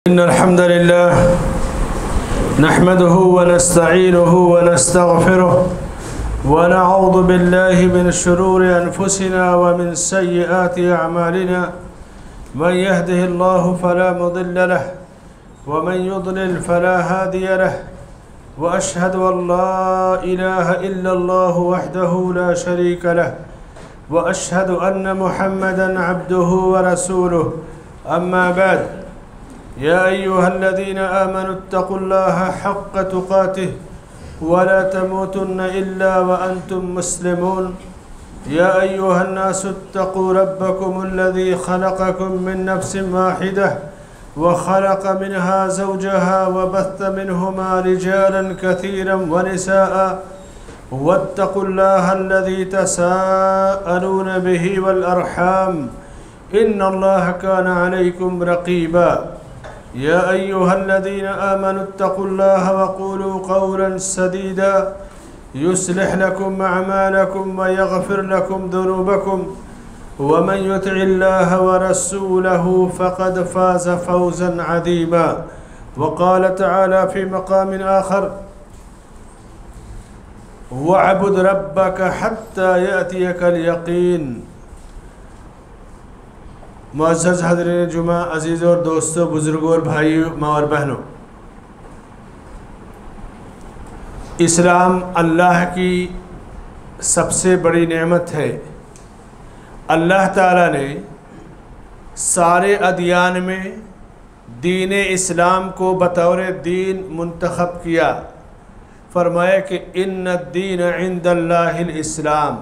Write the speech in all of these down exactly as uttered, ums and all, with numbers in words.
इन्नल हम्दुलिल्लाह नहमदुहु व नस्तईनुहु व नस्तगफिरुह व नऊज़ु बिल्लाहि मिन शुरूरि अनफुसिना व मिन सय्यिआति अअमालिना मन यहदिहिल्लाहु फला मुदिल्ल लहु व मन युद्लिल फला हादिय लहु व अशहदु अन ला इलाहा इल्लल्लाहु वहदहु ला शरीक लहु व अशहदु अन्न मुहम्मदन अब्दुहु व रसूलुहु अम्मा बाद या अय्युहल्लज़ीन आमनु इत्तक़ुल्लाह हक़्क़ तुक़ातिह व ला तमूतुन्न इल्ला व अंतुम मुस्लिमून। या अय्युहन्नासु इत्तक़ू रब्बकुमुल्लज़ी ख़लक़कुम मिन नफ्सिन वाहिदह व ख़लक़ मिनहा ज़ौजहा व बस्स मिनहुमा रिजालन कसीरन व निसाअ वत्तक़ुल्लाहल्लज़ी तसाअलून बिही वल अरहाम इन्नल्लाह कान अलैकुम रक़ीबा। या अय्युहल्लज़ीन आमनु इत्तक़ुल्लाह व क़ूलू क़ौलन सदीदा युस्लिह लकुम अअमालकुम व यग़फ़िर लकुम ज़ुनूबकुम व मन युतिइल्लाह व रसूलहु फ़क़द फ़ाज़ फ़ौज़न अज़ीमा। व क़ाल तआला फ़ी मक़ामिन आख़र वअबुद रब्बक हत्ता यअतियकल यक़ीन। मुअज़्ज़ज़ हज़रात जुमा, अज़ीज़ और दोस्तों, बुज़ुर्गों और भाइयों, माँ और बहनों, इस्लाम अल्लाह की सबसे बड़ी नेमत है। अल्लाह ताला ने सारे अदियान में दीन इस्लाम को बतौर दीन मुंतखब किया। फरमाया कि इन्न दीन इंदल्लाहिल इस्लाम।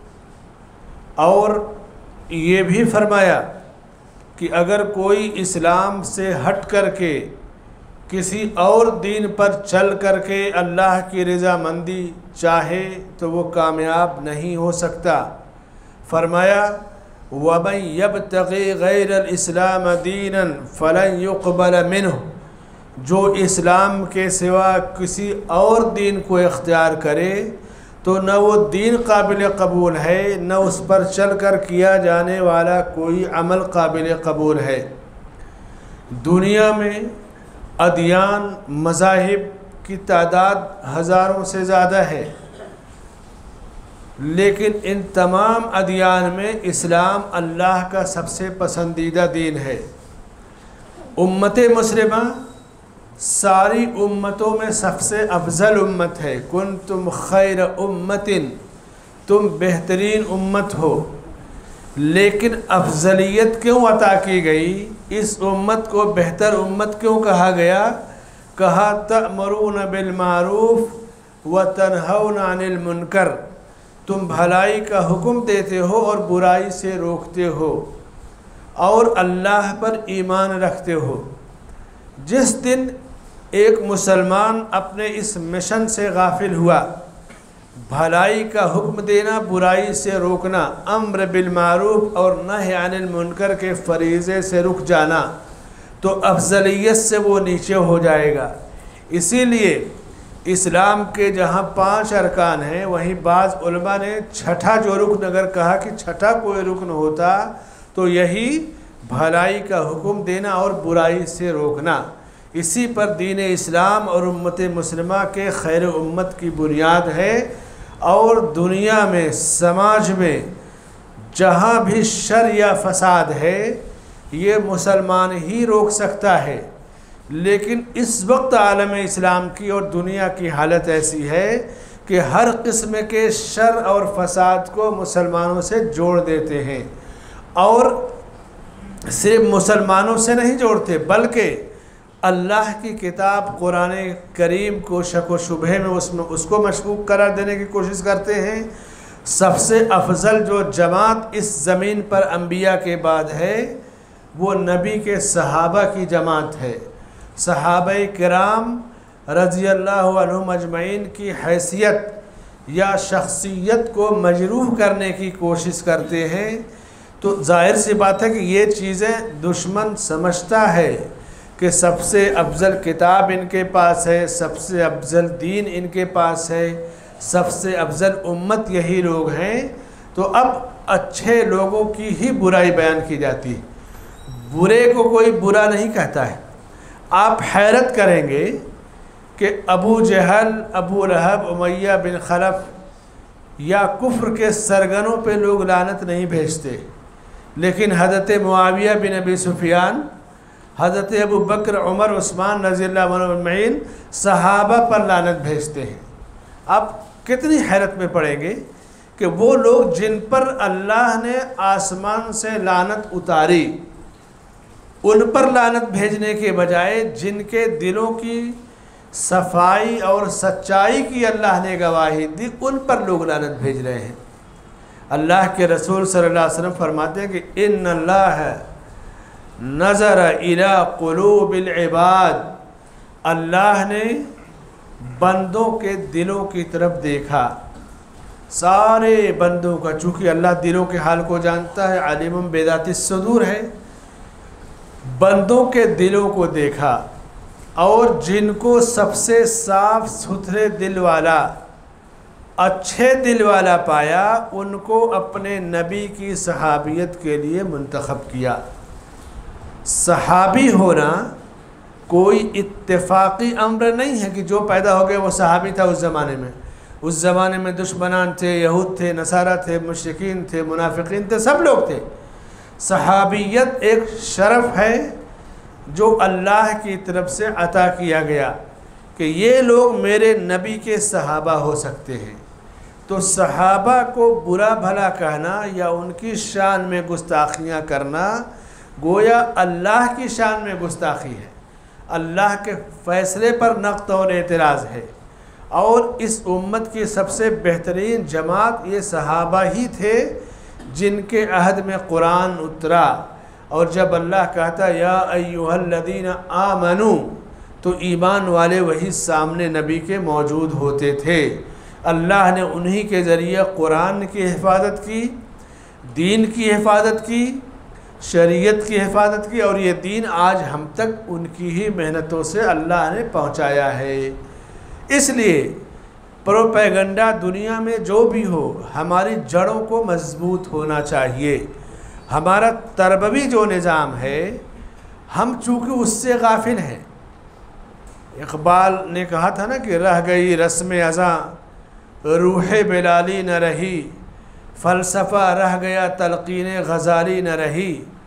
और ये भी फरमाया कि अगर कोई इस्लाम से हट करके किसी और दीन पर चल करके अल्लाह की रज़ामंदी चाहे तो वो कामयाब नहीं हो सकता। फरमाया वमन यब्तग़ी गैरल इस्लाम दीनन फलन युक़बल मिन्हु। जो इस्लाम के सिवा किसी और दीन को इख्तियार करे तो न वो दीन काबिल कबूल है, न उस पर चल कर किया जाने वाला कोई अमल काबिल कबूल है। दुनिया में अदियान मज़ाहिब की तादाद हज़ारों से ज़्यादा है, लेकिन इन तमाम अदियान में इस्लाम अल्लाह का सबसे पसंदीदा दीन है। उम्मत मुस्लिमा सारी उम्मतों में सबसे अफजल उम्मत है। कुंतुम खैर उम्मतिन, तुम बेहतरीन उम्मत हो। लेकिन अफजलियत क्यों अता की गई? इस उम्मत को बेहतर उम्मत क्यों कहा गया? कहा तअमरून बिल मारूफ व तनहौन अनिल मुनकर। तुम भलाई का हुक्म देते हो और बुराई से रोकते हो और अल्लाह पर ईमान रखते हो। जिस दिन एक मुसलमान अपने इस मिशन से गाफिल हुआ, भलाई का हुक्म देना, बुराई से रोकना, अम्र बिल मारूफ और नही अनिल मुनकर के फरीज़े से रुक जाना, तो अफजलियत से वो नीचे हो जाएगा। इसीलिए इस्लाम के जहाँ पांच अरकान हैं, वहीं बाज़ उलमा ने छठा जो रुकन अगर कहा कि छठा कोई रुकन होता तो यही भलाई का हुक्म देना और बुराई से रोकना। इसी पर दीन इस्लाम और उम्मत मुस्लिमा के खैर उम्मत की बुनियाद है। और दुनिया में, समाज में जहाँ भी शर या फसाद है, ये मुसलमान ही रोक सकता है। लेकिन इस वक्त आलम इस्लाम की और दुनिया की हालत ऐसी है कि हर किस्म के शर और फसाद को मुसलमानों से जोड़ देते हैं। और सिर्फ मुसलमानों से नहीं जोड़ते, बल्कि अल्लाह की किताब कुरान करीम को शक व शुबहे में उसमें उसको मशकूक करार देने की कोशिश करते हैं। सबसे अफजल जो जमात इस ज़मीन पर अंबिया के बाद है, वो नबी के सहाबा की जमात है। सहाबाए किराम रज़ी अल्लाहु अन्हुम अजमईन की हैसियत या शख्सियत को मजरूह करने की कोशिश करते हैं। तो जाहिर सी बात है कि ये चीज़ें दुश्मन समझता है कि सबसे अफजल किताब इनके पास है, सबसे अफजल दीन इनके पास है, सबसे अफजल उम्मत यही लोग हैं। तो अब अच्छे लोगों की ही बुराई बयान की जाती है। बुरे को कोई बुरा नहीं कहता है। आप हैरत करेंगे कि अबू जहल, अबू लहब, उमैया बिन खलफ या कुफ्र के सरगनों पे लोग लानत नहीं भेजते, लेकिन हज़रत मुआविया बिन अबी सुफियान, हज़रत अबू बकर, उमर, उस्मान रज़ियल्लाहु अन्हुम अजमईन सहाबा पर लानत भेजते हैं। आप कितनी हैरत में पड़ेंगे कि वो लोग जिन पर अल्लाह ने आसमान से लानत उतारी, उन पर लानत भेजने के बजाय जिनके दिलों की सफाई और सच्चाई की अल्लाह ने गवाही दी, उन पर लोग लानत भेज रहे हैं। अल्लाह के रसूल सल्लल्लाहु अलैहि वसल्लम फरमाते हैं कि इन्नल्लाह नज़र इला क़ुलूबिल इबाद, अल्लाह ने बंदों के दिलों की तरफ देखा, सारे बंदों का, चूँकि अल्लाह दिलों के हाल को जानता है, आलिमुम बिज़ातिस सुदूर है, बंदों के दिलों को देखा और जिनको सबसे साफ सुथरे दिल वाला, अच्छे दिल वाला पाया, उनको अपने नबी की सहाबियत के लिए मुंतखब किया। सहाबी होना कोई इत्तेफाकी अम्र नहीं है कि जो पैदा हो गया वो सहाबी था उस ज़माने में। उस ज़माने में दुश्मनान थे, यहूद थे, नसारा थे, मुशरिकीन थे, मुनाफिकीन थे, सब लोग थे। सहाबियत एक शरफ़ है जो अल्लाह की तरफ से अता किया गया कि ये लोग मेरे नबी के सहाबा हो सकते हैं। तो सहाबा को बुरा भला कहना या उनकी शान में गुस्ताखियाँ करना गोया अल्लाह की शान में गुस्ताखी है, अल्लाह के फ़ैसले पर नक़्द और एतराज़ है। और इस उम्मत की सबसे बेहतरीन जमात ये सहाबा ही थे जिनके अहद में कुरान उतरा, और जब अल्लाह कहता या अय्युहल्लज़ीना आमनू, तो ईमान वाले वही सामने नबी के मौजूद होते थे। अल्लाह ने उन्हीं के ज़रिए कुरान की हिफाजत की, दीन की हिफाजत की, शरीयत की हिफाजत की, और ये दीन आज हम तक उनकी ही मेहनतों से अल्लाह ने पहुँचाया है। इसलिए प्रोपेगेंडा दुनिया में जो भी हो, हमारी जड़ों को मजबूत होना चाहिए। हमारा तरबवी जो निज़ाम है, हम चूँकि उससे गाफिल हैं। इक़बाल ने कहा था ना कि रह गई रस्म अज़ां, रूह बिलाली न रही, फ़लसफ़ा रह गया तलक़ीन गज़ाली न रही।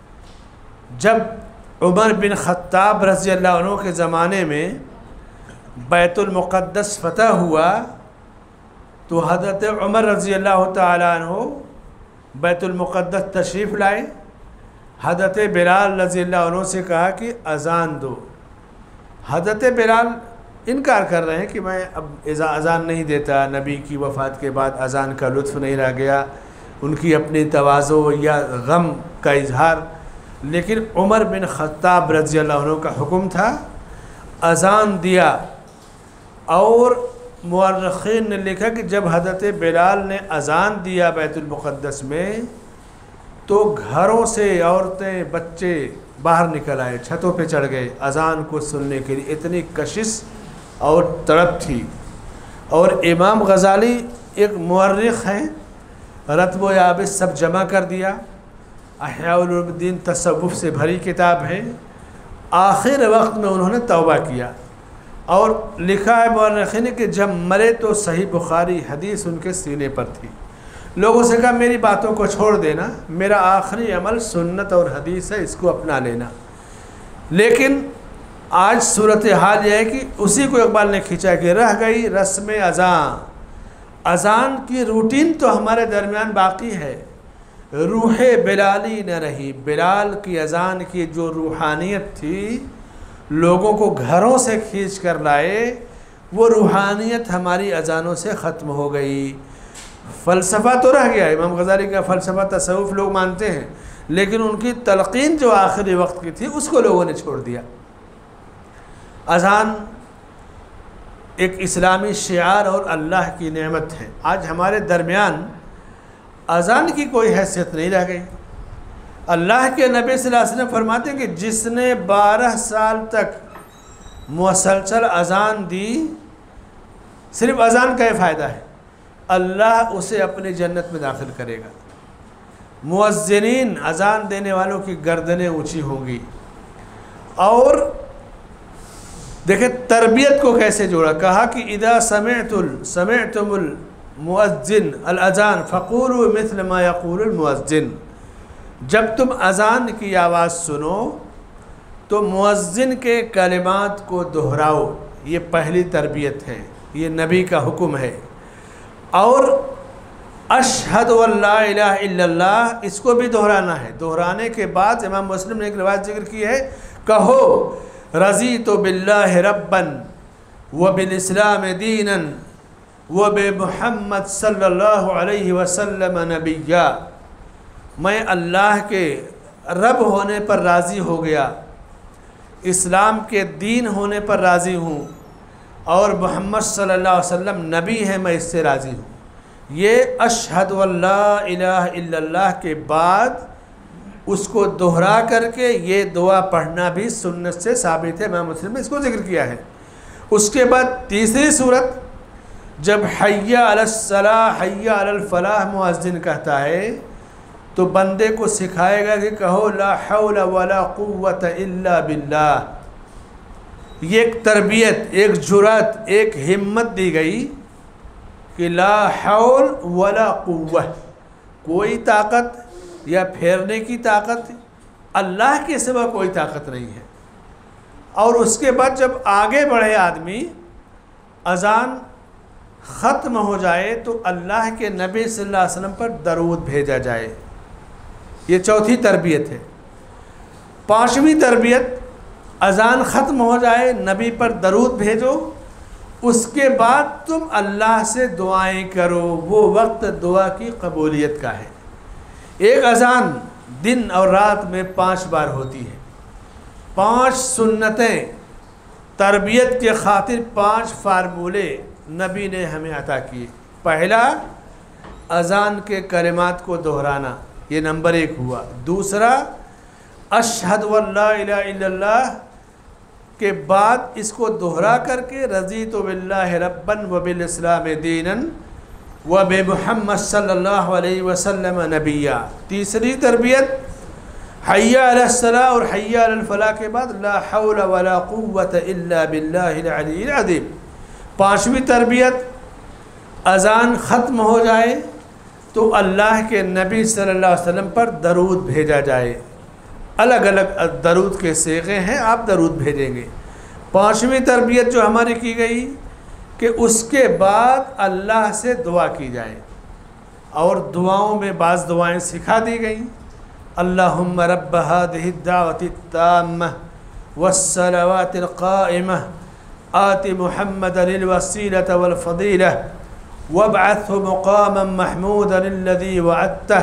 जब उमर बिन ख़त्ताब रज़ियल्लाहु अन्हु के ज़माने में बैतुल मुक़द्दस फ़तह हुआ तो हज़रत उमर रज़ियल्लाहु ताला अन्हु बैतुल मुक़द्दस तशरीफ़ लाए। हज़रत बिलाल रज़ियल्लाहु अन्हु से कहा कि अज़ान दो। हज़रत बिलाल इनकार कर रहे हैं कि मैं अब अज़ान नहीं देता, नबी की वफ़ात के बाद अज़ान का लुत्फ़ नहीं रह गया, उनकी अपनी तवाज़ो या गम का इजहार। लेकिन उमर बिन ख़त्ताब रज़ियल्लाहु अन्हु का हुक्म था, अज़ान दिया। और मुअर्रिख़ीन ने लिखा कि जब हज़रत बिलाल ने अज़ान दिया बैतुल मुक़द्दस में, तो घरों से औरतें, बच्चे बाहर निकल आए, छतों पे चढ़ गए अज़ान को सुनने के लिए। इतनी कशिश और तड़प थी। और इमाम गज़ाली एक मुअर्रिख़ हैं, रत्ब व याबिस सब जमा कर दिया, अहया उलूमुद्दीन तसव्वुफ़ से भरी किताब है। आखिर वक्त में उन्होंने तौबा किया और लिखा है मुअर्रिख़ीन ने कि जब मरे तो सही बुखारी हदीस उनके सीने पर थी। लोगों से कहा मेरी बातों को छोड़ देना, मेरा आखिरी अमल सुन्नत और हदीस है, इसको अपना लेना। लेकिन आज सूरत हाल यह है कि उसी को इक़बाल ने खींचा कि रह गई रस्म अज़ां। अज़ान की रूटीन तो हमारे दरमियान बाकी है, रूह बिलाली न रही। बिलाल की अज़ान की जो रूहानियत थी, लोगों को घरों से खींच कर लाए, वो रूहानियत हमारी अज़ानों से ख़त्म हो गई। फ़लसफ़ा तो रह गया, इमाम गज़ाली का फ़लसफ़ा तसव्वुफ़ लोग मानते हैं, लेकिन उनकी तलक़ीन जो आखिरी वक्त की थी उसको लोगों ने छोड़ दिया। अज़ान एक इस्लामी शिआर और अल्लाह की नेमत है। आज हमारे दरमियान अज़ान की कोई हैसियत नहीं रह गई। अल्लाह के नबी सल्लल्लाहु अलैहि वसल्लम फरमाते हैं कि जिसने बारह साल तक मुसलसल अज़ान दी, सिर्फ अज़ान का ही फ़ायदा है, अल्लाह उसे अपनी जन्नत में दाखिल करेगा। मुअज़्ज़िनीन, अज़ान देने वालों की गर्दनें ऊँची होंगी। और देखें तरबियत को कैसे जोड़ा, कहा कि इदा समेतुल समेतुमुल मुअज्जिन अल अजान फ़क़ूलू मिस्ल मा यक़ूलुल मुअज्जिन, जब तुम अजान की आवाज़ सुनो तो मुअज्जिन के कलिमात को दोहराओ। ये पहली तरबियत है, ये नबी का हुक्म है। और अशहदु अल्ला इलाहा इल्लल्लाह, इसको भी दोहराना है। दोहराने के बाद इमाम मुस्लिम ने एक रिवायत जिक्र की है, कहो रज़ी तो बिल्लाहि रब्बन व बिल इस्लाम दीनन व बे मुहम्मद सल्लल्लाहु अलैहि वसल्लम नबिय्या, मैं अल्लाह के रब होने पर राज़ी हो गया, इस्लाम के दीन होने पर राज़ी हूँ, और मोहम्मद सल्लल्लाहु अलैहि वसल्लम नबी है, मैं इससे राज़ी हूँ। ये अशहदु अल्ला इलाहा इल्लल्लाह के बाद उसको दोहरा करके ये दुआ पढ़ना भी सुन्नत से साबित है। इमाम मुस्लिम ने इसको जिक्र किया है। उसके बाद तीसरी सूरत, जब हय्या अलस्सलाह हय्या अलल फलाह मुअज्जिन कहता है तो बंदे को सिखाएगा कि कहो ला हौला वला कुव्वता इल्ला बिल्लाह। ये एक तरबियत, एक जुरात, एक हिम्मत दी गई कि ला हौल वला कुव्वा, कोई ताकत या फेरने की ताकत अल्लाह के सिवा कोई ताकत नहीं है। और उसके बाद जब आगे बढ़े आदमी, अजान ख़त्म हो जाए तो अल्लाह के नबी सल्लल्लाहु अलैहि वसल्लम पर दरूद भेजा जाए। ये चौथी तरबियत है। पांचवी तरबियत, अजान ख़त्म हो जाए, नबी पर दरूद भेजो, उसके बाद तुम अल्लाह से दुआएं करो। वो वक्त दुआ की कबूलियत का है। एक अजान दिन और रात में पांच बार होती है। पांच सुन्नतें, तरबियत के खातिर पांच फार्मूले नबी ने हमें अता किए। पहला, अजान के कलिमात को दोहराना, ये नंबर एक हुआ। दूसरा, अशहदु अल्ला इलाहा इल्लल्लाह के बाद इसको दोहरा करके रज़ीतु बिल्लाहि रब्बन व बिल इस्लाम दीनन व बे मुहम्मद सल्लल्लाहु अलैहि वसल्लम नबिय्या। तीसरी तरबियत, हय्या अलस्सलाह और हय्या अलल फलाह के बाद ला हौला वला कुव्वता इल्ला बिल्लाहिल अलीय्यिल अज़ीम। पाँचवीं तरबियत, अजान ख़त्म हो जाए तो अल्लाह के नबी सल्लल्लाहु अलैहि वसल्लम पर दरूद भेजा जाए। अलग अलग दरूद के सीगे हैं, आप दरूद भेजेंगे। पाँचवीं तरबियत जो हमारी की गई कि उसके बाद अल्लाह से दुआ की जाए। और दुआओं में बाज़ दुआएं सिखा दी गई, अल्लाहुम्मा रब्ब हादिहि दावति ताम्मा वस्सलावातिल काइमा आति मुहम्मदनिल वसीलत वल फदीला वबअथहु मुक़ामम महमूदनिल्लज़ी वअदतह।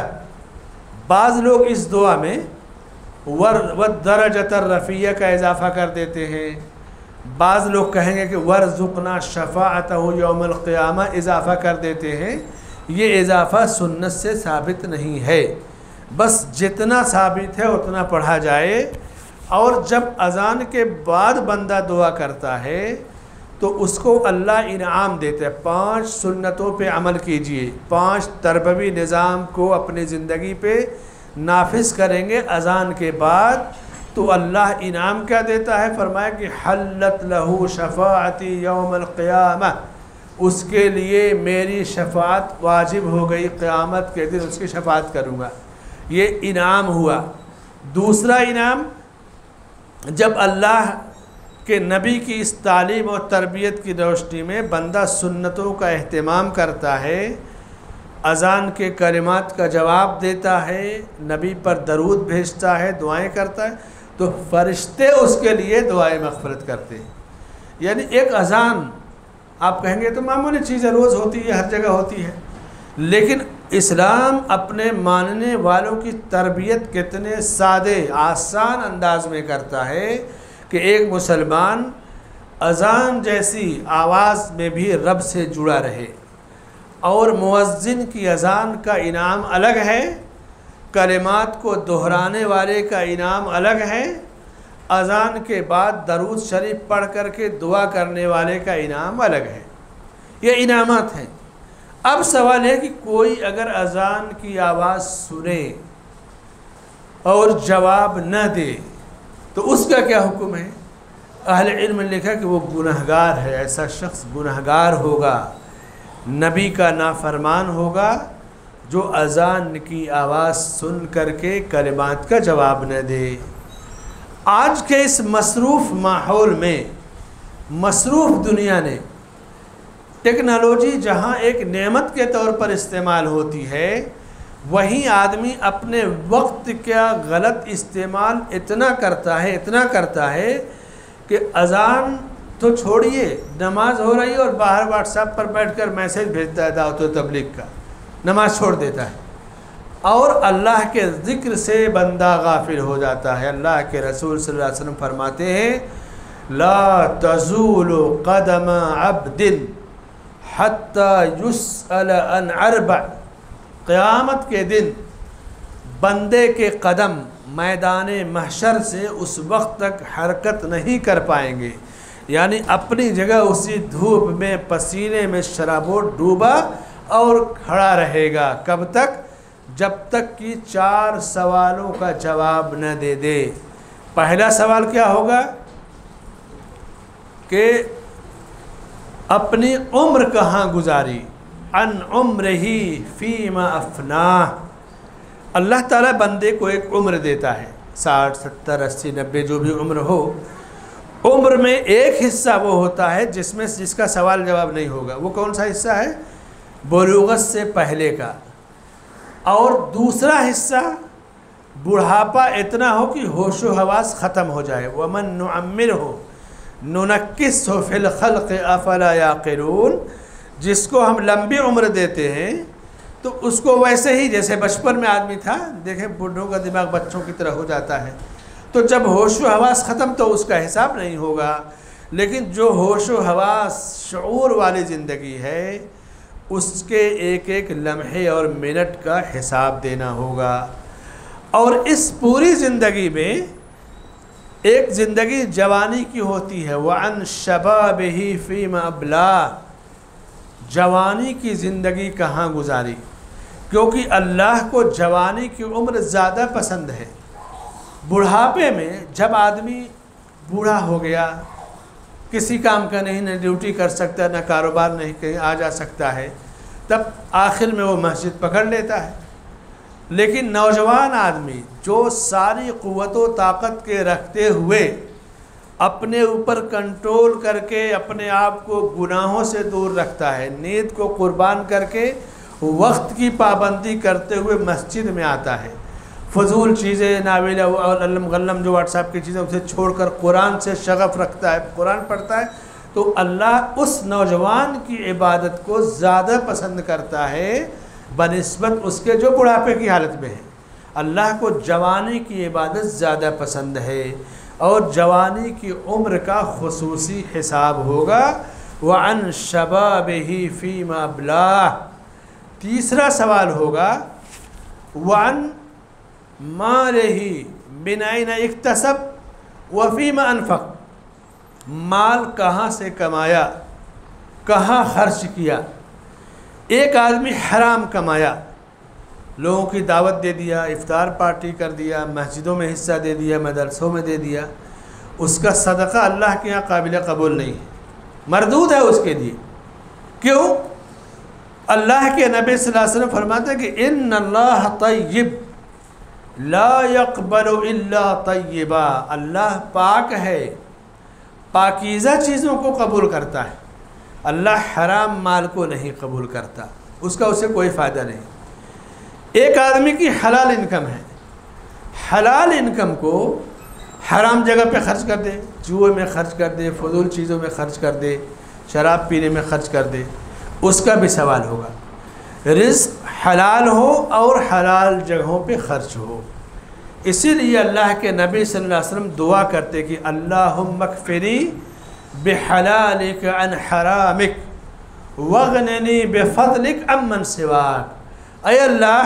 बाज़ लोग इस दुआ में वर व दरजतर रफ़िया का इजाफ़ा कर देते हैं। बाज़ लोग कहेंगे कि वरज़ुक़ना शफ़ाअतहु यौमल क़ियामा इजाफ़ा कर देते हैं। ये इजाफ़ा सुन्नत से साबित नहीं है, बस जितना साबित है उतना पढ़ा जाए। और जब अज़ान के बाद बंदा दुआ करता है तो उसको अल्लाह इनाम देता है। पांच सुन्नतों पे अमल कीजिए, पांच तरबवी निज़ाम को अपनी ज़िंदगी पे नाफिज करेंगे अज़ान के बाद तो अल्लाह इनाम क्या देता है, फरमाया कि हल्लत लहू शफ़ाअती यौमल क़ियामा, उसके लिए मेरी शफ़ाअत वाजिब हो गई, क़यामत के दिन उसकी शफ़ाअत करूँगा। ये इनाम हुआ। दूसरा इनाम, जब अल्लाह के नबी की इस तालीम और तरबियत की रोशनी में बंदा सुन्नतों का अहतमाम करता है, अज़ान के कलिमात का जवाब देता है, नबी पर दरूद भेजता है, दुआएं करता है, तो फ़रिश्ते उसके लिए दुआएं मग़फ़िरत करते हैं। यानी एक अज़ान आप कहेंगे तो मामूली चीज़ है, रोज़ होती है, हर जगह होती है, लेकिन इस्लाम अपने मानने वालों की तरबियत कितने सादे आसान अंदाज में करता है कि एक मुसलमान अज़ान जैसी आवाज़ में भी रब से जुड़ा रहे। और मुअज्जिन की अज़ान का इनाम अलग है, कलिमात को दोहराने वाले का इनाम अलग है, अज़ान के बाद दरूद शरीफ पढ़ करके दुआ करने वाले का इनाम अलग है। ये इनामात हैं। अब सवाल है कि कोई अगर अज़ान की आवाज़ सुने और जवाब न दे तो उसका क्या हुक्म है। अहले इल्म ने लिखा कि वो गुनहगार है, ऐसा शख्स गुनहगार होगा, नबी का नाफरमान होगा जो अज़ान की आवाज़ सुन करके कलिमात का जवाब न दे। आज के इस मसरूफ़ माहौल में, मसरूफ़ दुनिया ने टेक्नोलॉजी जहाँ एक नेमत के तौर पर इस्तेमाल होती है, वहीं आदमी अपने वक्त का गलत इस्तेमाल इतना करता है इतना करता है कि अज़ान तो छोड़िए, नमाज हो रही है और बाहर व्हाट्सएप पर बैठकर मैसेज भेजता है दावत व तबलीग का, नमाज छोड़ देता है और अल्लाह के ज़िक्र से बंदा गाफिल हो जाता है। अल्लाह के रसूल सल्लल्लाहु अलैहि वसल्लम फरमाते हैं ला तज़ूलु क़दम अब्दिन हत्ता युसअल अन अर्बअ, क़यामत के दिन बंदे के कदम मैदान महशर से उस वक्त तक हरकत नहीं कर पाएंगे, यानी अपनी जगह उसी धूप में पसीने में शराबों डूबा और खड़ा रहेगा। कब तक? जब तक कि चार सवालों का जवाब न दे दे। पहला सवाल क्या होगा कि अपनी उम्र कहाँ गुजारी, अन उम्र ही फ़ीमा अफना। अल्लाह ताला बंदे को एक उम्र देता है, साठ सत्तर अस्सी नब्बे जो भी उम्र हो, उम्र में एक हिस्सा वो होता है जिसमें जिसका सवाल जवाब नहीं होगा। वो कौन सा हिस्सा है? बुलूगत से पहले का। और दूसरा हिस्सा बुढ़ापा इतना हो कि होशो हवास ख़त्म हो जाए। वमन नुअम्मिर हो नुनक्किस हो फिल खल्क़ अफला याक़िलून, जिसको हम लंबी उम्र देते हैं तो उसको वैसे ही जैसे बचपन में आदमी था, देखें बूढ़ों का दिमाग बच्चों की तरह हो जाता है, तो जब होशो हवास ख़त्म तो उसका हिसाब नहीं होगा। लेकिन जो होशो हवास शऊर वाली ज़िंदगी है उसके एक एक लम्हे और मिनट का हिसाब देना होगा। और इस पूरी ज़िंदगी में एक ज़िंदगी जवानी की होती है, वअन शबाबिही फ़ीमा अबला, जवानी की ज़िंदगी कहाँ गुजारी, क्योंकि अल्लाह को जवानी की उम्र ज़्यादा पसंद है। बुढ़ापे में जब आदमी बूढ़ा हो गया, किसी काम का नहीं, न ड्यूटी कर सकता, न कारोबार नहीं कहीं आ जा सकता है, तब आखिर में वो मस्जिद पकड़ लेता है। लेकिन नौजवान आदमी जो सारी क़ुव्वत व ताकत के रखते हुए अपने ऊपर कंट्रोल करके अपने आप को गुनाहों से दूर रखता है, नींद को कुर्बान करके वक्त की पाबंदी करते हुए मस्जिद में आता है, फजूल चीज़ें नावेला और अल्लम गल्लम जो व्हाट्सएप की चीज़ें उसे छोड़कर कुरान से शगफ़ रखता है, कुरान पढ़ता है, तो अल्लाह उस नौजवान की इबादत को ज़्यादा पसंद करता है बनिस्बत उसके जो बुढ़ापे की हालत में है। अल्लाह को जवानी की इबादत ज़्यादा पसंद है और जवानी की उम्र का खुसूसी हिसाब होगा। वअन शबाबिही फ़ीमा अबला। तीसरा सवाल होगा वअन मालिही मिन ऐन इक्तसब व फ़ीमा अनफ़क़, माल कहाँ से कमाया, कहाँ खर्च किया। एक आदमी हराम कमाया, लोगों की दावत दे दिया, इफ्तार पार्टी कर दिया, मस्जिदों में हिस्सा दे दिया, मदरसों में दे दिया, उसका सदका अल्लाह के यहाँ काबिल कबूल नहीं है, मरदूद है उसके लिए। क्यों? अल्लाह के नबी सल्लल्लाहु अलैहि वसल्लम फरमाते हैं कि इन्नल्लाह तय्यिब ला यक़बलु इल्ला तय्यिबा, अल्लाह पाक है, पाकीज़ा चीज़ों को कबूल करता है, अल्लाह हराम माल को नहीं कबूल करता, उसका उसे कोई फ़ायदा नहीं। एक आदमी की हलाल इनकम है, हलाल इनकम को हराम जगह पे खर्च कर दे, जुए में खर्च कर दे, फजूल चीज़ों में खर्च कर दे, शराब पीने में खर्च कर दे, उसका भी सवाल होगा। रिज़्क़ हलाल हो और हलाल जगहों पे खर्च हो। इसीलिए अल्लाह के नबी सल्लल्लाहु अलैहि वसल्लम दुआ करते कि अल्लाहुम्मा अग़फ़िरी बिहलालिक अन हरामिक वग़्निनी बिफ़ज़लिक अम्मन सिवाक। ऐ अल्लाह,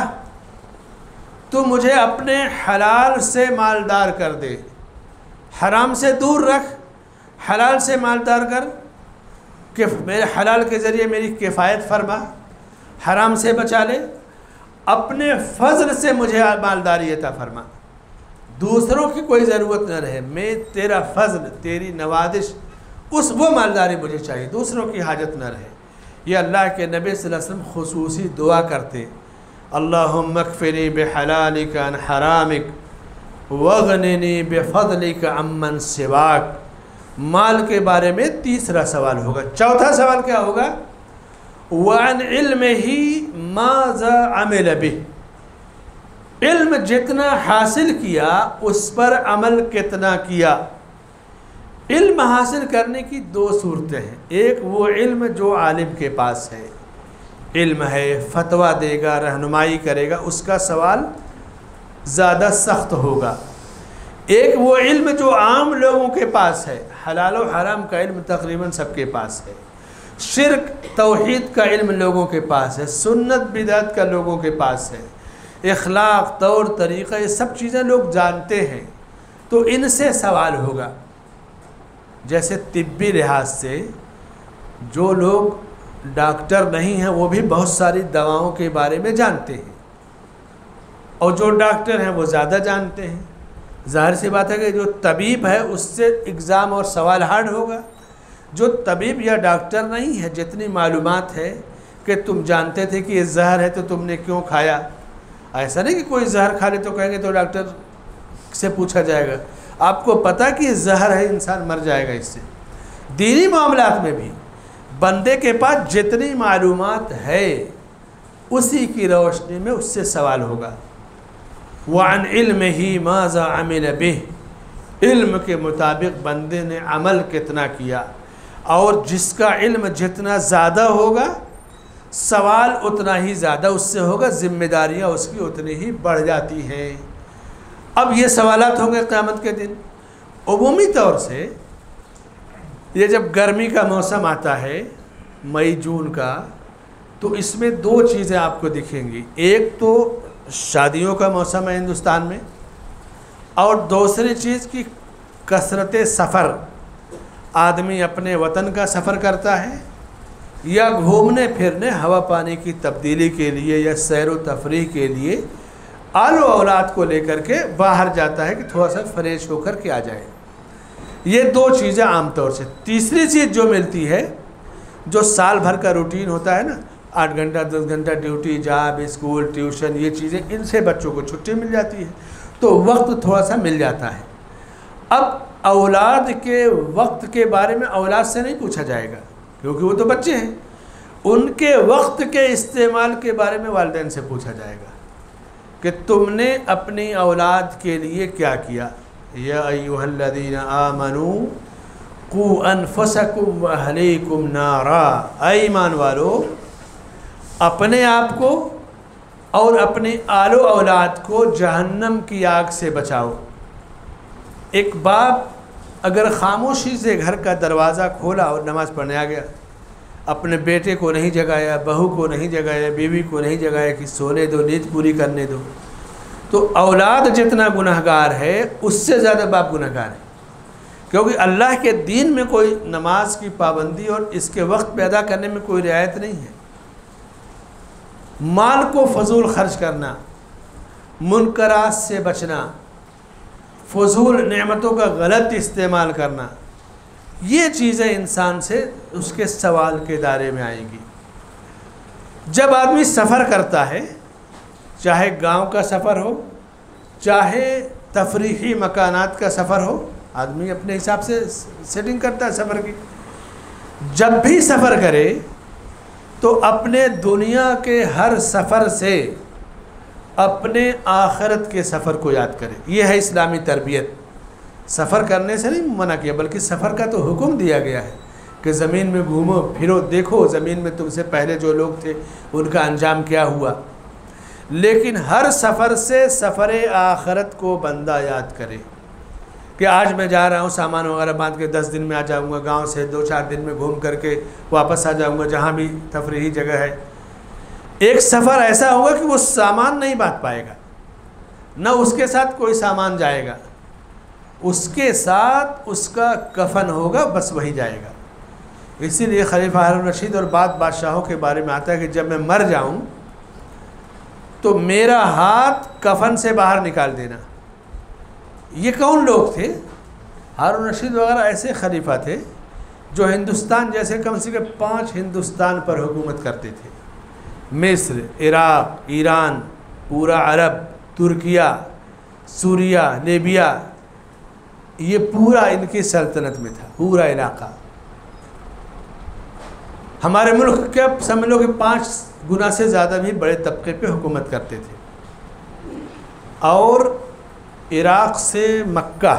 तू मुझे अपने हलाल से मालदार कर दे, हराम से दूर रख, हलाल से मालदार कर, कि मेरे हलाल के ज़रिए मेरी किफ़ायत फरमा, हराम से बचा ले, अपने फ़ज़ल से मुझे मालदारी अता फरमा। दूसरों की कोई ज़रूरत न रहे, मैं तेरा फजल, तेरी नवाजिश, उस वो मालदारी मुझे चाहिए, दूसरों की हाजत न रहे। ये अल्लाह के नबी सल्लल्लाहु अलैहि वसल्लम खुसूसी दुआ करते, अल्लाहुम्मा कफ़िनी बिहलालिका अन हरामिक वग़निनी बिफ़ज़लिका अम्मन सिवाक। माल के बारे में तीसरा सवाल होगा। चौथा सवाल क्या होगा? वअन इल्मिही माज़ा अमिल बिह, इल्म जितना हासिल किया उस पर अमल कितना किया। इल्म हासिल करने की दो सूरतें हैं, एक वो इल्म जो आलिम के पास है, इल्म है, फतवा देगा, रहनुमाई करेगा, उसका सवाल ज़्यादा सख्त होगा। एक वो इल्म जो आम लोगों के पास है, हलाल और हराम का इल्म तकरीबन सबके पास है, शिर्क तौहीद का इल्म लोगों के पास है, सुन्नत बिदअत का लोगों के पास है, इखलाक तौर तरीक़ा, ये सब चीज़ें लोग जानते हैं, तो इनसे सवाल होगा। जैसे तिब्बी लिहाज से जो लोग डॉक्टर नहीं हैं वो भी बहुत सारी दवाओं के बारे में जानते हैं, और जो डॉक्टर हैं वो ज़्यादा जानते हैं। ज़ाहिर सी बात है कि जो तबीब है उससे एग्ज़ाम और सवाल हार्ड होगा। जो तबीब या डॉक्टर नहीं है, जितनी मालूमात है कि तुम जानते थे कि ये जहर है तो तुमने क्यों खाया। ऐसा नहीं कि कोई जहर खा ले तो कहेंगे तो डॉक्टर से पूछा जाएगा, आपको पता कि जहर है, इंसान मर जाएगा इससे। दीनी मामलात में भी बंदे के पास जितनी मालूमात है उसी की रोशनी में उससे सवाल होगा। वअन इल्मिही माज़ा अमिल बिह, इल्म के मुताबिक बंदे ने अमल कितना किया, और जिसका इल्म जितना ज़्यादा होगा सवाल उतना ही ज़्यादा उससे होगा, ज़िम्मेदारियाँ उसकी उतनी ही बढ़ जाती हैं। अब ये सवालात होंगे क़यामत के दिन। उमूमी तौर से ये जब गर्मी का मौसम आता है, मई जून का, तो इसमें दो चीज़ें आपको दिखेंगी। एक तो शादियों का मौसम है हिंदुस्तान में, और दूसरी चीज़ की कसरत सफ़र। आदमी अपने वतन का सफ़र करता है या घूमने फिरने, हवा पानी की तब्दीली के लिए या सैर व तफरीह के लिए आलो औलाद को लेकर के बाहर जाता है कि थोड़ा सा फ्रेश होकर के आ जाए। ये दो चीज़ें आम तौर से। तीसरी चीज़ जो मिलती है, जो साल भर का रूटीन होता है ना, आठ घंटा दस घंटा ड्यूटी, जॉब, स्कूल, ट्यूशन, ये चीज़ें, इनसे बच्चों को छुट्टी मिल जाती है तो वक्त थोड़ा सा मिल जाता है। अब औलाद के वक्त के बारे में औलाद से नहीं पूछा जाएगा क्योंकि वो तो बच्चे हैं, उनके वक्त के इस्तेमाल के बारे में वालिदैन से पूछा जाएगा कि तुमने अपनी औलाद के लिए क्या किया। या अय्युहल्लज़ीना आमनू कू अनफुसकुम व अहलीकुम नारा, ऐ ईमान वालो अपने आप को और अपने आलो औलाद को जहन्नम की आग से बचाओ। एक बाप अगर खामोशी से घर का दरवाज़ा खोला और नमाज़ पढ़ने आ गया, अपने बेटे को नहीं जगाया, बहू को नहीं जगाया, बीवी को नहीं जगाया कि सोने दो, नींद पूरी करने दो, तो औलाद जितना गुनहगार है उससे ज़्यादा बाप गुनहगार है। क्योंकि अल्लाह के दीन में कोई नमाज की पाबंदी और इसके वक्त पे अदा करने में कोई रियायत नहीं है। माल को फजूल खर्च करना, मुनकरात से बचना, फजूल नेमतों का गलत इस्तेमाल करना, ये चीज़ें इंसान से उसके सवाल के दायरे में आएंगी। जब आदमी सफ़र करता है, चाहे गांव का सफ़र हो, चाहे तफरीही मकानात का सफ़र हो, आदमी अपने हिसाब से सेटिंग करता है सफ़र की। जब भी सफ़र करे तो अपने दुनिया के हर सफ़र से अपने आखिरत के सफ़र को याद करे। ये है इस्लामी तरबियत। सफ़र करने से नहीं मना किया, बल्कि सफ़र का तो हुक्म दिया गया है कि ज़मीन में घूमो फिरो, देखो ज़मीन में तुमसे पहले जो लोग थे उनका अंजाम क्या हुआ। लेकिन हर सफ़र से सफ़र आखिरत को बंदा याद करे कि आज मैं जा रहा हूँ, सामान वगैरह बांध के दस दिन में आ जाऊँगा, गांव से दो चार दिन में घूम करके वापस आ जाऊँगा, जहाँ भी तफरीही जगह है। एक सफ़र ऐसा होगा कि वो सामान नहीं बांध पाएगा, न उसके साथ कोई सामान जाएगा, उसके साथ उसका कफन होगा, बस वही जाएगा। इसीलिए खलीफा हारून रशीद और बाद बादशाहों के बारे में आता है कि जब मैं मर जाऊँ तो मेरा हाथ कफन से बाहर निकाल देना, ये कौन लोग थे? हारून रशीद वगैरह ऐसे खलीफा थे जो हिंदुस्तान जैसे कम से कम पाँच हिंदुस्तान पर हुकूमत करते थे। मिस्र, इराक़, ईरान, पूरा अरब, तुर्किया, सूरिया, लीबिया, ये पूरा इनकी सल्तनत में था, पूरा इलाका। हमारे मुल्क के समझ लो कि पाँच गुना से ज़्यादा भी बड़े तबके पे हुकूमत करते थे। और इराक़ से मक्का,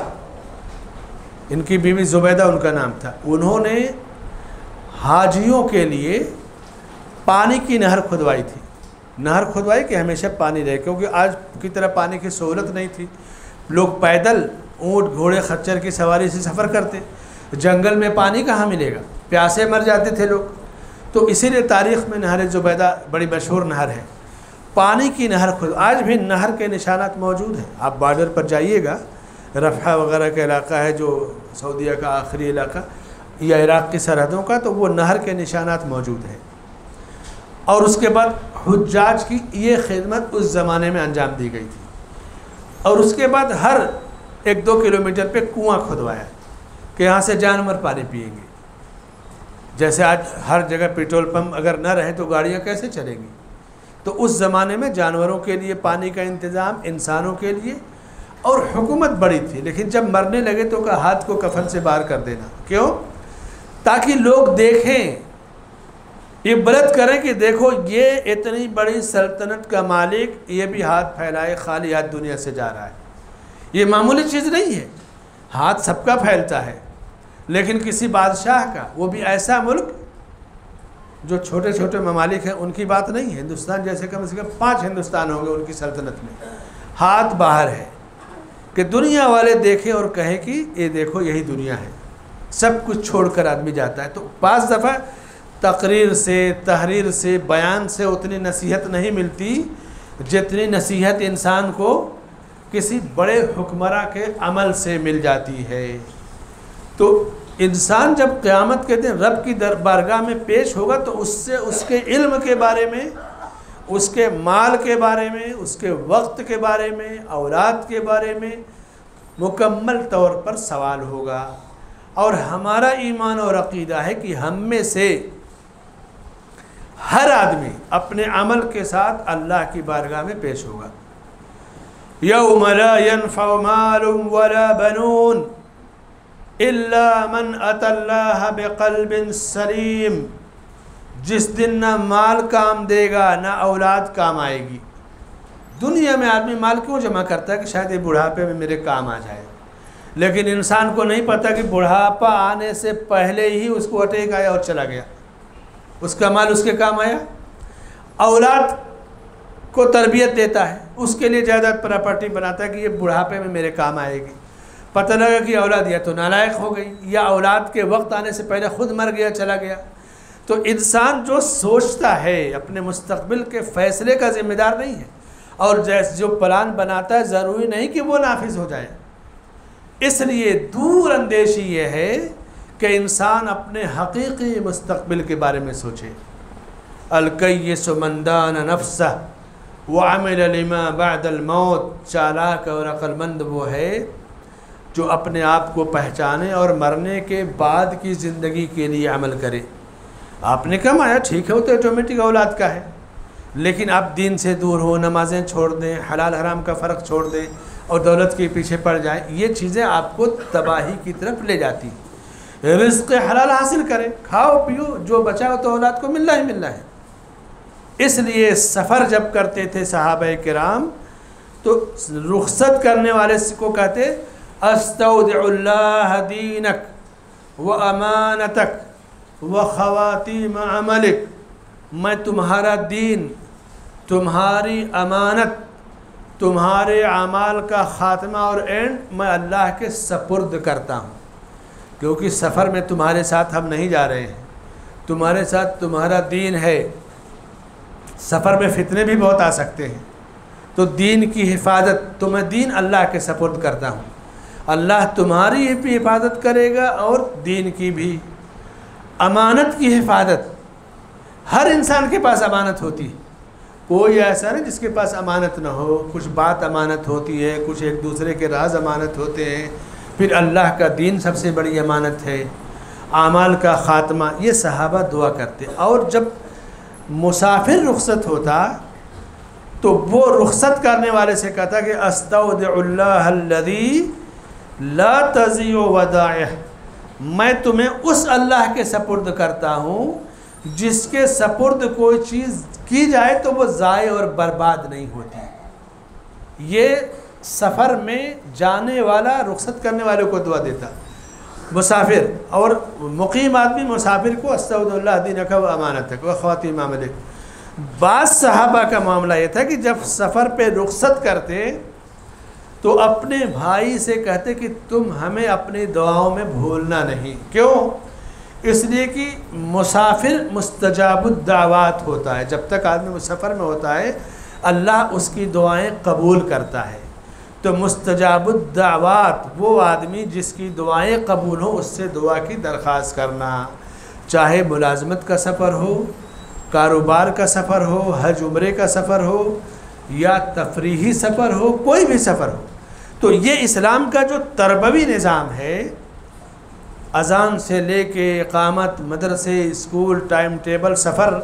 इनकी बीवी ज़ुबैदा उनका नाम था, उन्होंने हाजियों के लिए पानी की नहर खुदवाई थी। नहर खुदवाई कि हमेशा पानी रहे, क्योंकि आज की तरह पानी की सहूलत नहीं थी। लोग पैदल ऊँट, घोड़े, खच्चर की सवारी से सफ़र करते, जंगल में पानी कहाँ मिलेगा, प्यासे मर जाते थे लोग। तो इसीलिए तारीख़ में नहर ज़ुबैदा बड़ी मशहूर नहर है। पानी की नहर खुद, आज भी नहर के निशानात मौजूद हैं। आप बॉर्डर पर जाइएगा, रफ़ा वगैरह का इलाका है जो सऊदीया का आखिरी इलाका, या इराक़ की सरहदों का, तो वो नहर के निशानात मौजूद हैं। और उसके बाद हुज्जाज की ये खिदमत उस ज़माने में अंजाम दी गई थी। और उसके बाद हर एक दो किलोमीटर पे कुआं खुदवाया कि यहाँ से जानवर पानी पिएंगे। जैसे आज हर जगह पेट्रोल पंप अगर न रहे तो गाड़ियाँ कैसे चलेंगी? तो उस ज़माने में जानवरों के लिए पानी का इंतज़ाम, इंसानों के लिए, और हुकूमत बड़ी थी। लेकिन जब मरने लगे तो का हाथ को कफन से बाहर कर देना, क्यों? ताकि लोग देखें, इबरत करें कि देखो ये इतनी बड़ी सल्तनत का मालिक, ये भी हाथ फैलाए खाली हाथ दुनिया से जा रहा है। ये मामूली चीज़ नहीं है, हाथ सबका फैलता है, लेकिन किसी बादशाह का, वो भी ऐसा मुल्क जो छोटे छोटे ममालिक हैं, उनकी बात नहीं है। हिंदुस्तान जैसे कम से कम पाँच हिंदुस्तान होंगे उनकी सल्तनत में, हाथ बाहर है कि दुनिया वाले देखें और कहें कि ये देखो यही दुनिया है। सब कुछ छोड़कर आदमी जाता है। तो पाँच दफ़ा तकरीर से, तहरीर से, बयान से उतनी नसीहत नहीं मिलती जितनी नसीहत इंसान को किसी बड़े हुक्मरां के अमल से मिल जाती है। तो इंसान जब क़यामत के दिन रब की बारगाह में पेश होगा तो उससे उसके इल्म के बारे में, उसके माल के बारे में, उसके वक्त के बारे में, औलाद के बारे में मुकम्मल तौर पर सवाल होगा। और हमारा ईमान और अक़ीदा है कि हम में से हर आदमी अपने अमल के साथ अल्लाह की बारगाह में पेश होगा। यौम ला यनफ़उ मालुन वला बनून इल्ला मन अतल्लाह बिक़ल्बिन सलीम। जिस दिन ना माल काम देगा ना औलाद काम आएगी। दुनिया में आदमी माल क्यों जमा करता है कि शायद ये बुढ़ापे में मेरे काम आ जाए, लेकिन इंसान को नहीं पता कि बुढ़ापा आने से पहले ही उसको अटैक आया और चला गया, उसका माल उसके काम आया। औलाद को तरबियत देता है, उसके लिए जायदाद प्रॉपर्टी बनाता है कि ये बुढ़ापे में मेरे काम आएगी। पता लगा कि औलाद या तो नालायक हो गई या औलाद के वक्त आने से पहले खुद मर गया, चला गया। तो इंसान जो सोचता है अपने मुस्तकबिल के फ़ैसले का ज़िम्मेदार नहीं है, और जैसे जो प्लान बनाता है ज़रूरी नहीं कि वो नाफिज हो जाए। इसलिए दूर अंदेशी ये है कि इंसान अपने हकीकी मुस्तकबिल के बारे में सोचे। अल-कय्यिसु मन दाना नफ्सह व अमिल लिमा बअदल मौत। चालाक और अक्लमंद वो है जो अपने आप को पहचाने और मरने के बाद की ज़िंदगी के लिए अमल करे। आपने कमाया, ठीक है, वो तो ऑटोमेटिक औलाद का है, लेकिन आप दीन से दूर हो, नमाज़ें छोड़ दें, हलाल हराम का फ़र्क छोड़ दें और दौलत के पीछे पड़ जाएं, ये चीज़ें आपको तबाही की तरफ ले जाती। रिज़्क़ हलाल हासिल करें, खाओ पियो, जो बचा हो तो औलाद को मिलना ही मिलना है। इसलिए सफ़र जब करते थे सहाबा किराम तो रुख़सत करने वाले को कहते अस्तौदिउल्लाह दीनक व अमानतक व ख़वातीम अमलिक। मैं तुम्हारा दीन, तुम्हारी अमानत, तुम्हारे अमाल का ख़ात्मा और एंड मैं अल्लाह के सपुर्द करता हूँ। क्योंकि सफ़र में तुम्हारे साथ हम नहीं जा रहे हैं, तुम्हारे साथ तुम्हारा दीन है। सफ़र में फ़ितने भी बहुत आ सकते हैं, तो दीन की हिफाजत तो मैं दीन अल्लाह के सपुर्द करता हूँ। अल्लाह तुम्हारी भी हिफाजत करेगा और दीन की भी। अमानत की हिफाजत, हर इंसान के पास अमानत होती है, कोई ऐसा नहीं जिसके पास अमानत ना हो। कुछ बात अमानत होती है, कुछ एक दूसरे के राज अमानत होते हैं, फिर अल्लाह का दीन सबसे बड़ी अमानत है, आमाल का ख़ात्मा। ये सहाबा दुआ करते। और जब मुसाफिर रुखसत होता तो वो रुखसत करने वाले से कहता कि अस्तौदिउल्लाह अल्लज़ी ला तज़ीउ वदाइह, मैं तुम्हें उस अल्लाह के सपुर्द करता हूँ जिसके सपुर्द कोई चीज़ की जाए तो वो ज़ाय और बर्बाद नहीं होती। ये सफ़र में जाने वाला रुखसत करने वाले को दुआ देता। मुसाफिर और मुकीम आदमी मुसाफिर को अस्तौदिउल्लाह दीनक व अमानतक व ख़वातीम अमलिक। बाज़ सहाबा का मामला ये था कि जब सफ़र पे रुखसत करते तो अपने भाई से कहते कि तुम हमें अपनी दुआओं में भूलना नहीं। क्यों? इसलिए कि मुसाफिर मुस्तजाबुद्दावात होता है। जब तक आदमी सफ़र में होता है अल्लाह उसकी दुआएं कबूल करता है। तो मुस्तजाबुद्दावात वो आदमी जिसकी दुआएं कबूल हो, उससे दुआ की दरख्वास्त करना, चाहे मुलाजमत का सफ़र हो, कारोबार का सफ़र हो, हज उम्रे का सफ़र हो या तफरीही सफ़र हो, कोई भी सफ़र हो। तो ये इस्लाम का जो तरबवी निज़ाम है, अज़ान से लेके इक़ामत, मदरसे, स्कूल, टाइम टेबल, सफ़र,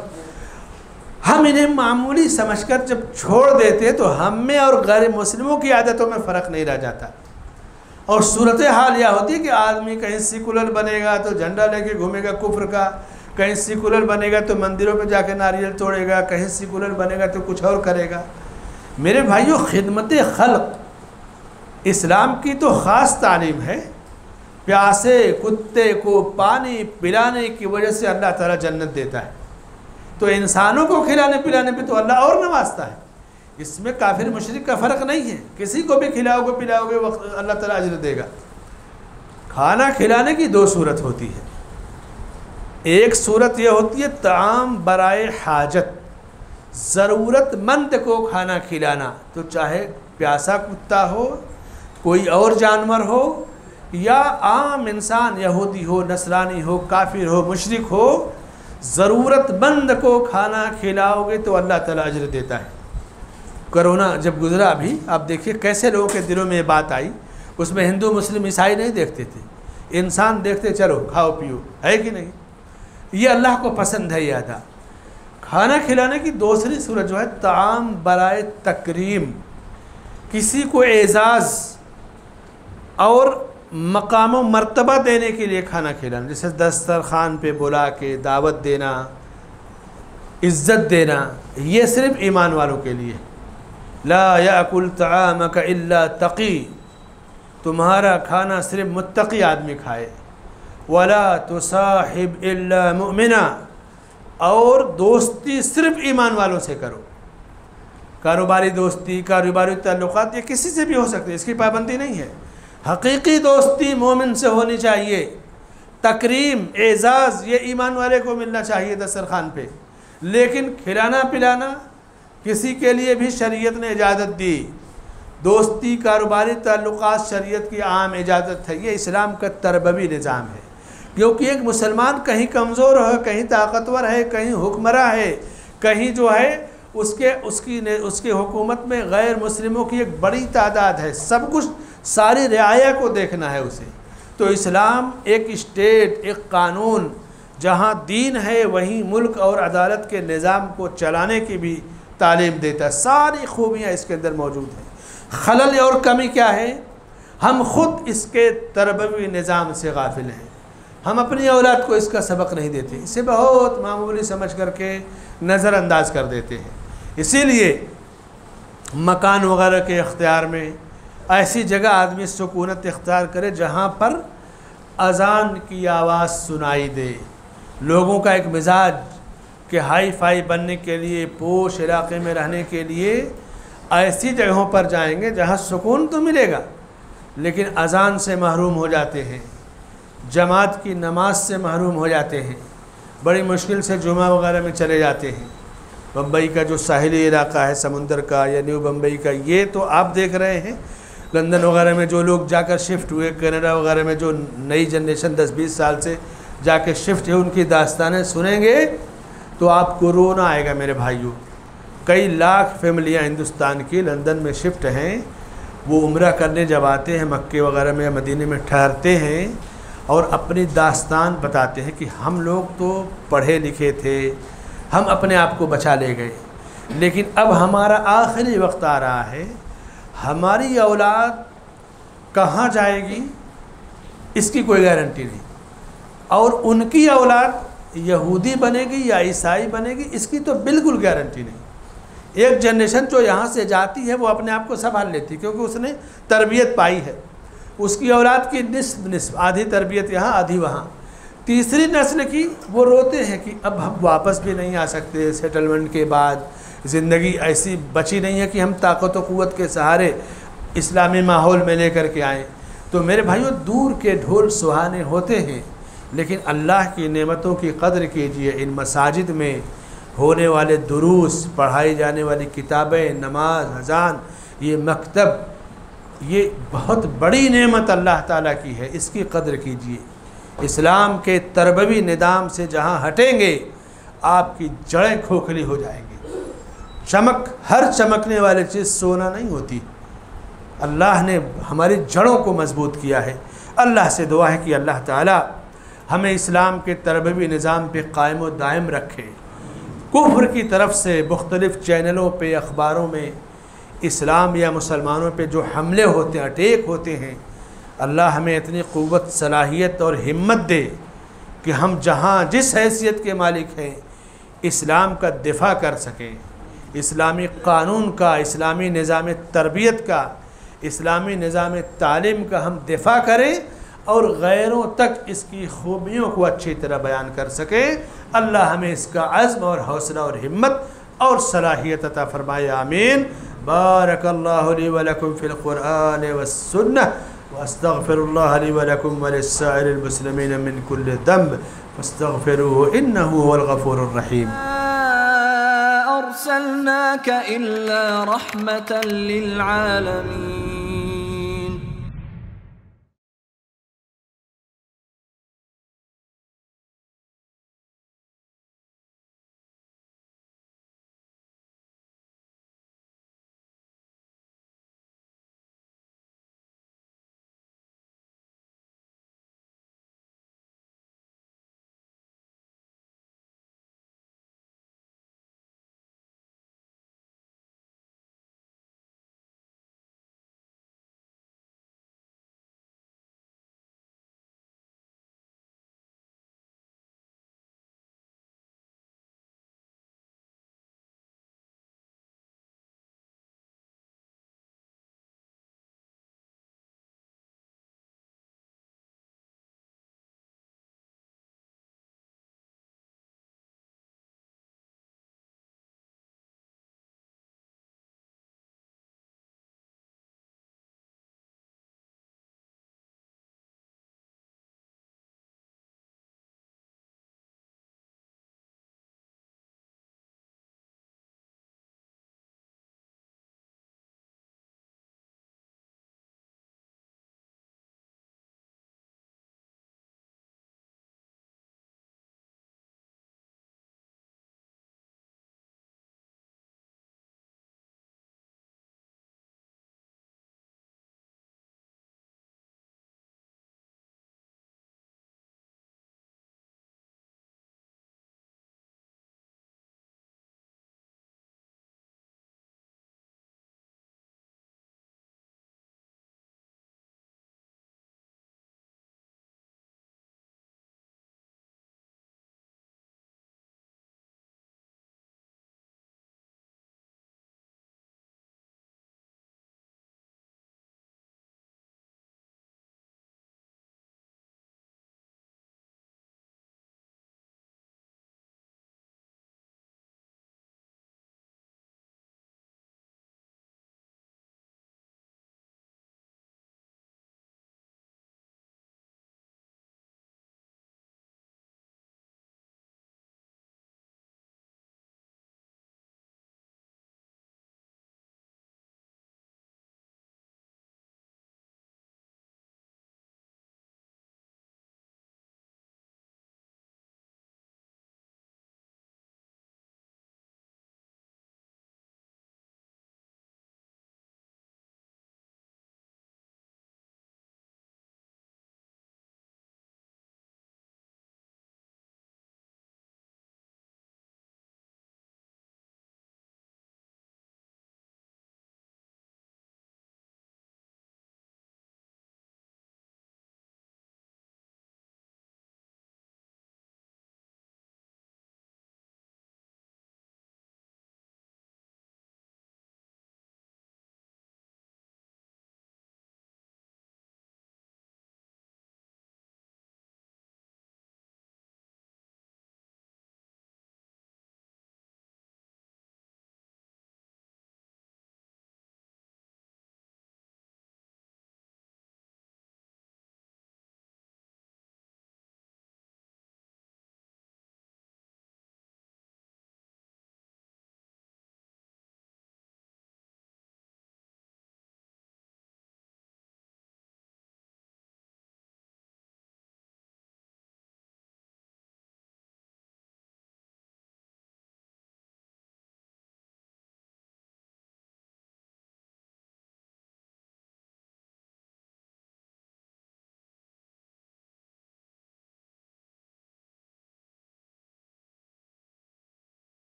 हम इन्हें मामूली समझकर जब छोड़ देते तो हम में और गैर मुस्लिमों की आदतों में फ़र्क नहीं रह जाता। और सूरत हाल यह होती है कि आदमी कहीं सेकुलर बनेगा तो झंडा लेके घूमेगा कुफ्र का, कहीं सेकुलर बनेगा तो मंदिरों पे जाके नारियल तोड़ेगा, कहीं सेकुलर बनेगा तो कुछ और करेगा। मेरे भाइयों, खिदमत खल्क़ इस्लाम की तो ख़ास तालीम है। प्यासे कुत्ते को पानी पिलाने की वजह से अल्लाह ताला जन्नत देता है, तो इंसानों को खिलाने पिलाने पे तो अल्लाह और नवाजता है। इसमें काफिर मुशरिक का फ़र्क नहीं है। किसी को भी खिलाओगे पिलाओगे वक्त अल्लाह ताला अजर देगा। खाना खिलाने की दो सूरत होती है। एक सूरत यह होती है ताम बराए हाजत, ज़रूरतमंद को खाना खिलाना। तो चाहे प्यासा कुत्ता हो, कोई और जानवर हो, या आम इंसान, यहूदी हो, नसरानी हो, काफिर हो, मुशरिक हो, ज़रूरतमंद को खाना खिलाओगे तो अल्लाह ताला अजर देता है। कोरोना जब गुज़रा अभी, आप देखिए कैसे लोगों के दिलों में ये बात आई। उसमें हिंदू मुस्लिम ईसाई नहीं देखते थे, इंसान देखते, चलो खाओ पियो, है कि नहीं। ये अल्लाह को पसंद है। ये अदा खाना खिलाने की दूसरी सूरत जो है ताम बराए तकरीम, किसी को एजाज़ और मकाम व मर्तबा देने के लिए खाना खिलाना। जैसे दस्तरखान पे बुला के दावत देना, इज़्ज़त देना, ये सिर्फ़ ईमान वालों के लिए। ला याकुल तआमक इल्ला तक़ी, तुम्हारा खाना सिर्फ मुत्तक़ी आदमी खाए। वला तुसाहिब इल्ला मुमिना, और दोस्ती सिर्फ ईमान वालों से करो। कारोबारी दोस्ती, कारोबारी ताल्लुक़ात ये किसी से भी हो सकते हैं, इसकी पाबंदी नहीं है। हकीकी दोस्ती मोमिन से होनी चाहिए। तकरीम, एजाज़ ये ईमान वाले को मिलना चाहिए दस्तरखान पे। लेकिन खिलाना पिलाना किसी के लिए भी शरीयत ने इजाज़त दी। दोस्ती, कारोबारी ताल्लुक़ात शरीयत की आम इजाज़त है। ये इस्लाम का तरबवी निज़ाम है। क्योंकि एक मुसलमान कहीं कमज़ोर है, कहीं ताकतवर है, कहीं हुक्मरान है, कहीं जो है उसके उसकी उसके हुकूमत में गैर मुस्लिमों की एक बड़ी तादाद है। सब कुछ, सारी रियाया को देखना है उसे। तो इस्लाम एक स्टेट, एक कानून, जहाँ दीन है वहीं मुल्क और अदालत के निज़ाम को चलाने की भी तालीम देता है। सारी खूबियाँ इसके अंदर मौजूद हैं। खलल और कमी क्या है? हम ख़ुद इसके तरबवी निज़ाम से गाफिल हैं। हम अपनी औलाद को इसका सबक नहीं देते, इसे बहुत मामूली समझ करके नज़रअंदाज कर देते हैं। इसीलिए मकान वगैरह के इख्तियार में ऐसी जगह आदमी सुकूनत इख्तियार करे जहाँ पर अज़ान की आवाज़ सुनाई दे। लोगों का एक मिजाज कि हाई फाई बनने के लिए, पोश इलाके में रहने के लिए ऐसी जगहों पर जाएंगे जहाँ सुकून तो मिलेगा लेकिन अज़ान से महरूम हो जाते हैं, जमात की नमाज से महरूम हो जाते हैं, बड़ी मुश्किल से जुमा वगैरह में चले जाते हैं। बम्बई का जो साहिली इलाका है समुंदर का, या न्यू बम्बई का, ये तो आप देख रहे हैं। लंदन वगैरह में जो लोग जाकर शिफ्ट हुए, कनाडा वगैरह में जो नई जनरेशन दस बीस साल से जाके शिफ्ट है, उनकी दास्तानें सुनेंगे तो आपको रोना आएगा मेरे भाइयों। कई लाख फैमिलियाँ हिंदुस्तान की लंदन में शिफ्ट हैं। वो उम्रा करने जब आते हैं मक्के वगैरह में या मदीने में ठहरते हैं और अपनी दास्तान बताते हैं कि हम लोग तो पढ़े लिखे थे, हम अपने आप को बचा ले गए, लेकिन अब हमारा आखिरी वक्त आ रहा है, हमारी औलाद कहाँ जाएगी इसकी कोई गारंटी नहीं, और उनकी औलाद यहूदी बनेगी या ईसाई बनेगी इसकी तो बिल्कुल गारंटी नहीं। एक जनरेशन जो यहाँ से जाती है वो अपने आप को संभाल लेती है क्योंकि उसने तरबियत पाई है, उसकी औलाद की निस्फ निस्फ आधी तरबियत यहाँ आधी वहाँ। तीसरी नस्ल की वो रोते हैं कि अब हम वापस भी नहीं आ सकते, सेटलमेंट के बाद ज़िंदगी ऐसी बची नहीं है कि हम ताकत व क़ुव्वत के सहारे इस्लामी माहौल में लेकर के आएँ। तो मेरे भाइयों, दूर के ढोल सुहाने होते हैं, लेकिन अल्लाह की नेमतों की कदर कीजिए। इन मसाजिद में होने वाले दुरूस, पढ़ाई जाने वाली किताबें, नमाज, अजान, ये मकतब, ये बहुत बड़ी नेमत अल्लाह ताला की है, इसकी कदर कीजिए। इस्लाम के तरबवी निज़ाम से जहाँ हटेंगे आपकी जड़ें खोखली हो जाएंगी। चमक, हर चमकने वाली चीज़ सोना नहीं होती। अल्लाह ने हमारी जड़ों को मजबूत किया है। अल्लाह से दुआ है कि अल्लाह ताला हमें इस्लाम के तरबवी निज़ाम पे कायम व दायम रखे। कुफ्र की तरफ से मुख्तलिफ़ चैनलों पे, अखबारों में इस्लाम या मुसलमानों पे जो हमले होते हैं, अटैक होते हैं, अल्लाह हमें इतनी क़ुव्वत, सलाहियत और हिम्मत दे कि हम जहाँ जिस हैसियत के मालिक हैं इस्लाम का दिफ़ा कर सकें, इस्लामी क़ानून का, इस्लामी निज़ाम तरबियत का, इस्लामी निज़ाम तालीम का हम दिफ़ा करें और गैरों तक इसकी खूबियों को अच्छी तरह बयान कर सकें। अल्लाह हमें इसका अज़्म और हौसला और हिम्मत और सलाहियत अता फरमाए। आमीन। बारकल्लाहु ली व लकुम फ़िल क़ुरआन वस्सुन्नह व अस्तग़फ़िरुल्लाह ली व लकुम व लिस्साइरिल मुस्लिमीन मिन कुल्लि ज़ंब फस्तग़फ़िरूहु इन्नहु हुवल गफ़ूरुर रहीम। अर्सलनाका इल्ला रहमतल लिल आलमीन।